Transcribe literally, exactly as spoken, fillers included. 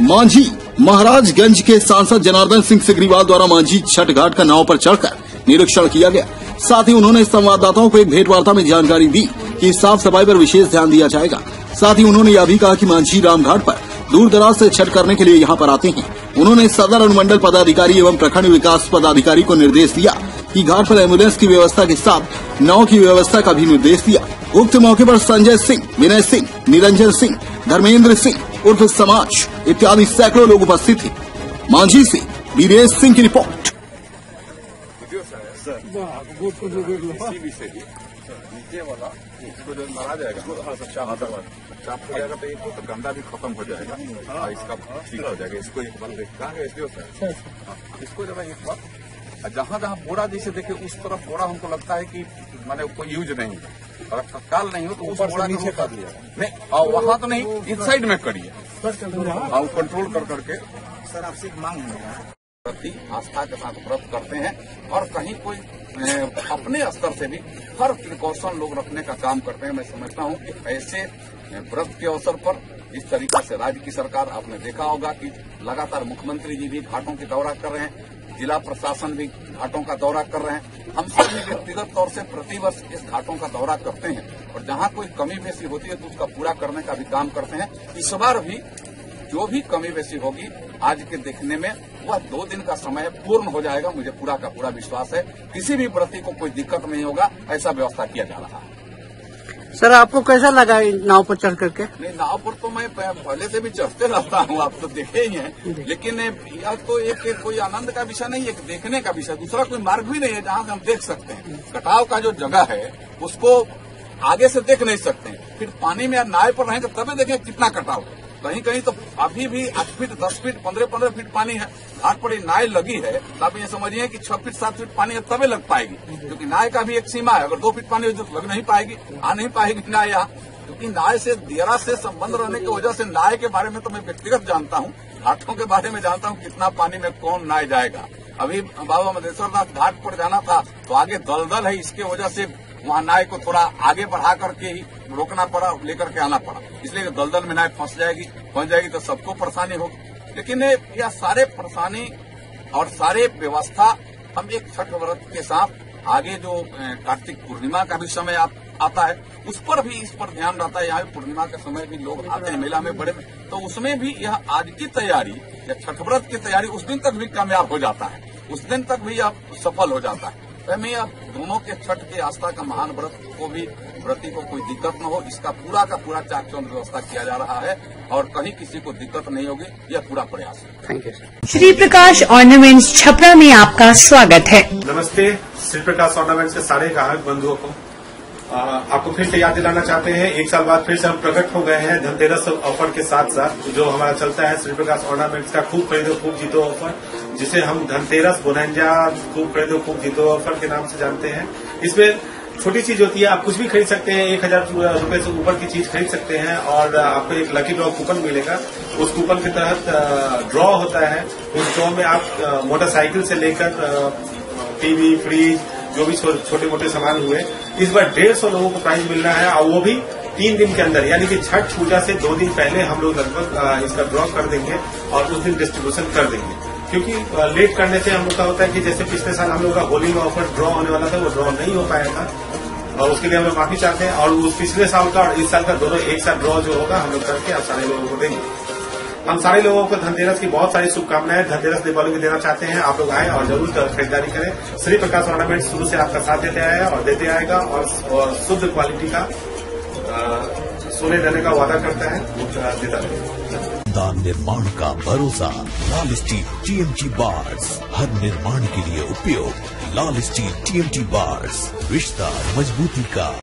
मांझी महाराजगंज के सांसद जनार्दन सिंह सिग्रीवाल द्वारा मांझी छठ घाट का नाव पर चढ़कर निरीक्षण किया गया। साथ ही उन्होंने संवाददाताओं को एक भेंट वार्ता में जानकारी दी कि साफ सफाई पर विशेष ध्यान दिया जाएगा। साथ ही उन्होंने यह भी कहा कि मांझी राम घाट पर दूर दराज से छठ करने के लिए यहाँ पर आते हैं। उन्होंने सदर अनुमंडल पदाधिकारी एवं प्रखंड विकास पदाधिकारी को निर्देश दिया कि घाट पर एम्बुलेंस की व्यवस्था के साथ नाव की व्यवस्था का भी निर्देश दिया। उक्त मौके पर संजय सिंह, विनय सिंह, निरंजन सिंह, धर्मेंद्र सिंह उर्फ समाज इत्यादि सैकड़ों लोग उपस्थित थे। मांझी से वीरेश सिंह की रिपोर्ट। नीचे वाला इसको जो मारा जाएगा चाप हो जाएगा तो एक तो गंदा भी खत्म हो जाएगा और इसका ठीक हो जाएगा। इसको एक बार देखता है इसलिए सर इसको जब एक बार जहाँ जहाँ बोरा जैसे देखे उस तरफ बोरा हमको लगता है कि माने कोई यूज नहीं है और तत्काल नहीं हो तो उस बोरा नीचे कर लिया नहीं और वहाँ तो नहीं इस साइड में करिए और कंट्रोल कर करके। सर आपसे एक मांग है, प्रति आस्था के साथ व्रत करते हैं और कहीं कोई अपने स्तर से भी हर प्रिकॉशन लोग रखने का काम करते हैं। मैं समझता हूं कि ऐसे व्रत के अवसर पर इस तरीके से राज्य की सरकार, आपने देखा होगा कि लगातार मुख्यमंत्री जी भी घाटों की दौरा कर रहे हैं, जिला प्रशासन भी घाटों का दौरा कर रहे हैं। हम सब भी व्यक्तिगत तौर से प्रतिवर्ष इस घाटों का दौरा करते हैं और जहां कोई कमी बेसी होती है तो उसका पूरा करने का भी काम करते हैं। इस बार भी जो भी कमी बेसी होगी आज के देखने में वह दो दिन का समय पूर्ण हो जाएगा। मुझे पूरा का पूरा विश्वास है किसी भी व्रती को कोई दिक्कत नहीं होगा, ऐसा व्यवस्था किया जा रहा है। सर आपको कैसा लगा नाव पर चढ़ करके? नहीं, नाव पर तो मैं पहले से भी चढ़ते रहता हूँ, आप तो देखे ही हैं, लेकिन यह तो एक, एक कोई आनंद का विषय नहीं है, एक देखने का विषय। दूसरा कोई मार्ग भी नहीं है जहाँ से हम देख सकते हैं। कटाव का जो जगह है उसको आगे से देख नहीं सकते, फिर पानी में नाव पर रहेंगे तभी देखें कितना कटाव है। कहीं कहीं तो अभी भी आठ फीट दस फीट पंद्रह पंद्रह फीट पानी है। घाट पर नाव लगी है तो आप ये समझिए कि छह फीट सात फीट पानी है तभी लग पाएगी, क्योंकि नाव का भी एक सीमा है। अगर दो फीट पानी हो तो लग नहीं पाएगी, आ नहीं पाएगी नाव यहाँ, क्योंकि नाव से दियरा से संबंध रहने की वजह से नाव के बारे में तो मैं व्यक्तिगत जानता हूँ, घाटों के बारे में जानता हूँ कितना पानी में कौन नाव जाएगा। अभी बाबा मधेश्वरनाथ घाट पर जाना था तो आगे दलदल है, इसके वजह से वहाँ नाव को थोड़ा आगे बढ़ा करके ही रोकना पड़ा, लेकर के आना पड़ा, इसलिए दलदल में नाव फंस जाएगी फंस जाएगी तो सबको परेशानी होगी। लेकिन यह सारे परेशानी और सारे व्यवस्था हम एक छठ व्रत के साथ आगे जो कार्तिक पूर्णिमा का भी समय आ, आता है उस पर भी इस पर ध्यान रहता है। यहाँ पूर्णिमा के समय भी लोग आते हैं मेला में बड़े में, तो उसमें भी यह आज की तैयारी या छठ व्रत की तैयारी उस दिन तक भी कामयाब हो जाता है, उस दिन तक भी अब सफल हो जाता है। मैं अब दोनों के छठ की आस्था का महान व्रत को भी व्रती को कोई दिक्कत न हो, इसका पूरा का पूरा चाक चौंध व्यवस्था किया जा रहा है और कहीं किसी को दिक्कत नहीं होगी, यह पूरा प्रयास है। Thank you sir. Shri Prakash ornaments Chhapra में आपका स्वागत है। नमस्ते श्री प्रकाश ऑर्नामेंट्स के सारे ग्राहक बंधुओं को आ, आपको फिर से याद दिलाना चाहते हैं, एक साल बाद फिर से हम प्रकट हो गए हैं धनतेरस ऑफर के साथ साथ जो हमारा चलता है श्री प्रकाश ऑर्नामेंट्स का खूब खरीदो खूब जीतो ऑफर, जिसे हम धनतेरस बोनंजा खूब खरीदो खूब जीतो ऑफर के नाम से जानते हैं। इसमें छोटी चीज होती है, आप कुछ भी खरीद सकते हैं, एक हजार रूपये से ऊपर की चीज खरीद सकते हैं और आपको एक लकी ड्रॉ कूपन मिलेगा। उस कूपन के तहत ड्रॉ होता है, उस ड्रॉ में आप मोटरसाइकिल से लेकर टीवी फ्रिज जो भी छोटे मोटे सामान हुए, इस बार डेढ़ सौ लोगों को प्राइज मिल रहा है और वो भी तीन दिन के अंदर, यानी कि छठ पूजा से दो दिन पहले हम लोग लगभग इसका ड्रॉ कर देंगे और उस दिन डिस्ट्रीब्यूशन कर देंगे। क्योंकि लेट करने से हम लोग का होता है कि जैसे पिछले साल हम लोग का होली में ऑफर ड्रॉ होने वाला था, वो ड्रॉ नहीं हो पाया था और उसके लिए हम लोग माफी चाहते हैं। और उस पिछले साल का और इस साल का दोनों एक साथ ड्रॉ जो होगा हम लोग करके आप सारे लोगों को देंगे। हम सारे लोगों को धनतेरस की बहुत सारी शुभकामनाएं, धनतेरस दीपावली की देना चाहते हैं। आप लोग आए और जरूर खरीदारी करें। श्री प्रकाश ऑर्नामेंट्स शुरू से आपका साथ देते आया और देते आएगा और, और शुद्ध क्वालिटी का सोने देने का वादा करता है, देता है। दान निर्माण का भरोसा लाल स्टील टीएमटी बार्स, हर निर्माण के लिए उपयोग लाल स्टील टीएमटी बार्स, रिश्ता मजबूती का।